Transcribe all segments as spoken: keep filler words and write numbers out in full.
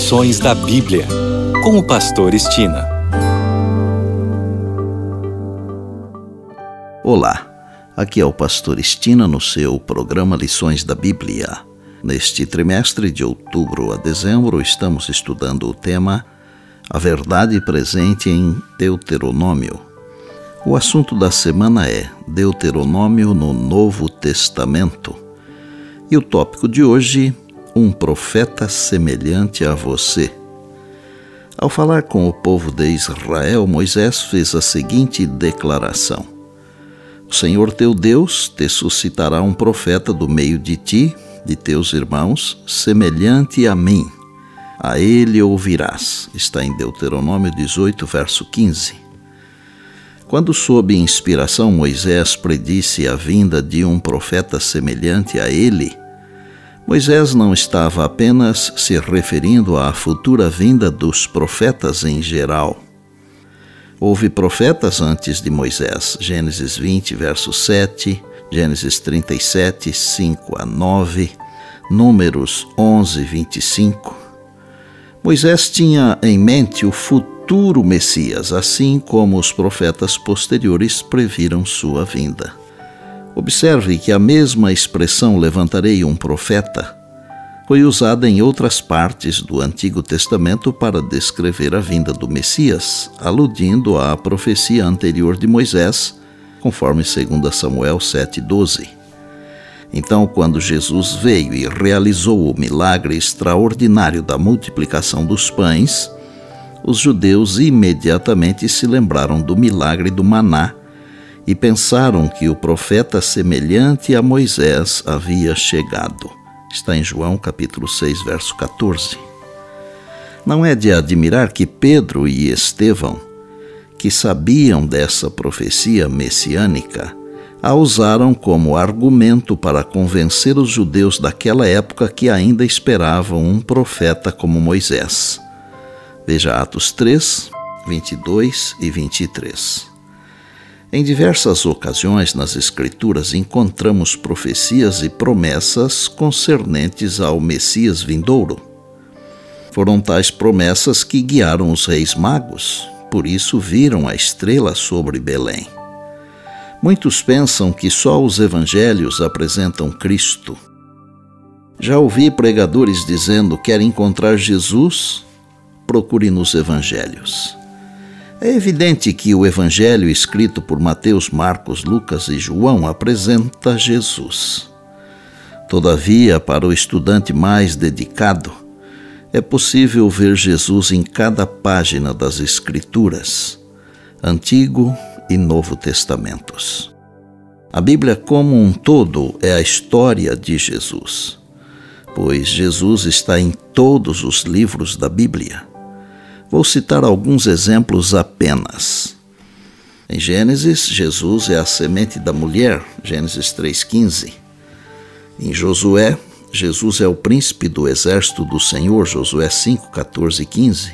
Lições da Bíblia, com o pastor Estina. Olá, aqui é o pastor Estina no seu programa Lições da Bíblia. Neste trimestre de outubro a dezembro estamos estudando o tema A Verdade Presente em Deuteronômio. O assunto da semana é Deuteronômio no Novo Testamento. E o tópico de hoje, um profeta semelhante a você. Ao falar com o povo de Israel, Moisés fez a seguinte declaração: O Senhor teu Deus te suscitará um profeta do meio de ti, de teus irmãos, semelhante a mim. A ele ouvirás. Está em Deuteronômio dezoito, verso quinze. Quando sob inspiração Moisés predisse a vinda de um profeta semelhante a ele, Moisés não estava apenas se referindo à futura vinda dos profetas em geral. Houve profetas antes de Moisés, Gênesis vinte, verso sete, Gênesis trinta e sete, cinco a nove, Números onze, vinte e cinco. Moisés tinha em mente o futuro Messias, assim como os profetas posteriores previram sua vinda. Observe que a mesma expressão levantarei um profeta foi usada em outras partes do Antigo Testamento para descrever a vinda do Messias, aludindo à profecia anterior de Moisés, conforme dois Samuel sete, doze. Então, quando Jesus veio e realizou o milagre extraordinário da multiplicação dos pães, os judeus imediatamente se lembraram do milagre do maná e pensaram que o profeta semelhante a Moisés havia chegado. Está em João capítulo seis, verso catorze. Não é de admirar que Pedro e Estevão, que sabiam dessa profecia messiânica, a usaram como argumento para convencer os judeus daquela época que ainda esperavam um profeta como Moisés. Veja Atos três, vinte e dois e vinte e três. Em diversas ocasiões nas Escrituras encontramos profecias e promessas concernentes ao Messias vindouro. Foram tais promessas que guiaram os reis magos, por isso viram a estrela sobre Belém. Muitos pensam que só os evangelhos apresentam Cristo. Já ouvi pregadores dizendo: quer encontrar Jesus? Procure nos evangelhos. É evidente que o evangelho escrito por Mateus, Marcos, Lucas e João apresenta Jesus. Todavia, para o estudante mais dedicado, é possível ver Jesus em cada página das Escrituras, Antigo e Novo Testamentos. A Bíblia como um todo é a história de Jesus, pois Jesus está em todos os livros da Bíblia. Vou citar alguns exemplos apenas. Em Gênesis, Jesus é a semente da mulher, Gênesis três, quinze. Em Josué, Jesus é o príncipe do exército do Senhor, Josué cinco, catorze e quinze.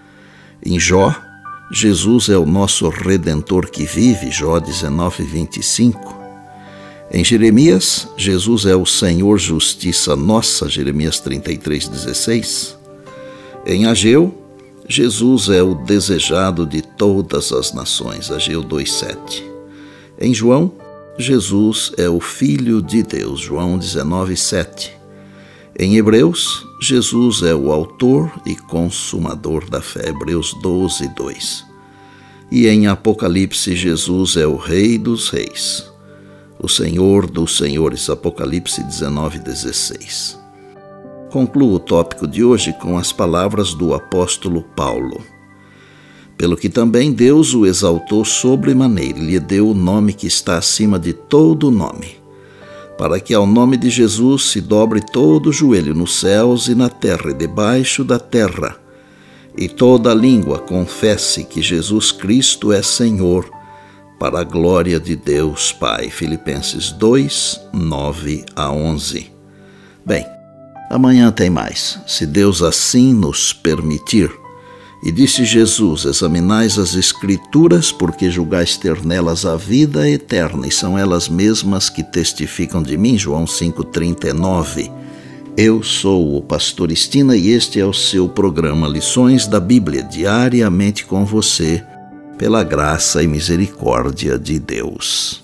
Em Jó, Jesus é o nosso Redentor que vive, Jó dezenove, vinte e cinco. Em Jeremias, Jesus é o Senhor Justiça Nossa, Jeremias trinta e três, dezesseis. Em Ageu, Jesus é o desejado de todas as nações, Ageu dois, sete. Em João, Jesus é o Filho de Deus, João dezenove, sete. Em Hebreus, Jesus é o autor e consumador da fé, Hebreus doze, dois. E em Apocalipse, Jesus é o Rei dos Reis, o Senhor dos Senhores, Apocalipse dezenove, dezesseis. Concluo o tópico de hoje com as palavras do apóstolo Paulo. Pelo que também Deus o exaltou sobremaneira e lhe deu o nome que está acima de todo nome, para que ao nome de Jesus se dobre todo o joelho nos céus e na terra e debaixo da terra, e toda língua confesse que Jesus Cristo é Senhor, para a glória de Deus Pai. Filipenses dois, nove a onze. Bem, amanhã tem mais, se Deus assim nos permitir. E disse Jesus: examinais as Escrituras, porque julgais ter nelas a vida eterna, e são elas mesmas que testificam de mim, João cinco, trinta e nove. Eu sou o pastor Estina e este é o seu programa Lições da Bíblia, diariamente com você, pela graça e misericórdia de Deus.